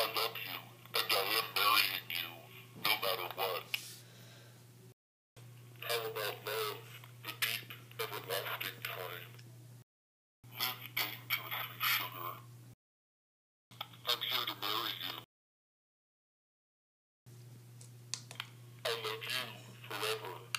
I love you, and I am marrying you, no matter what. How about love, the deep, everlasting kind? Live dangerously, sugar. I'm here to marry you. I love you forever.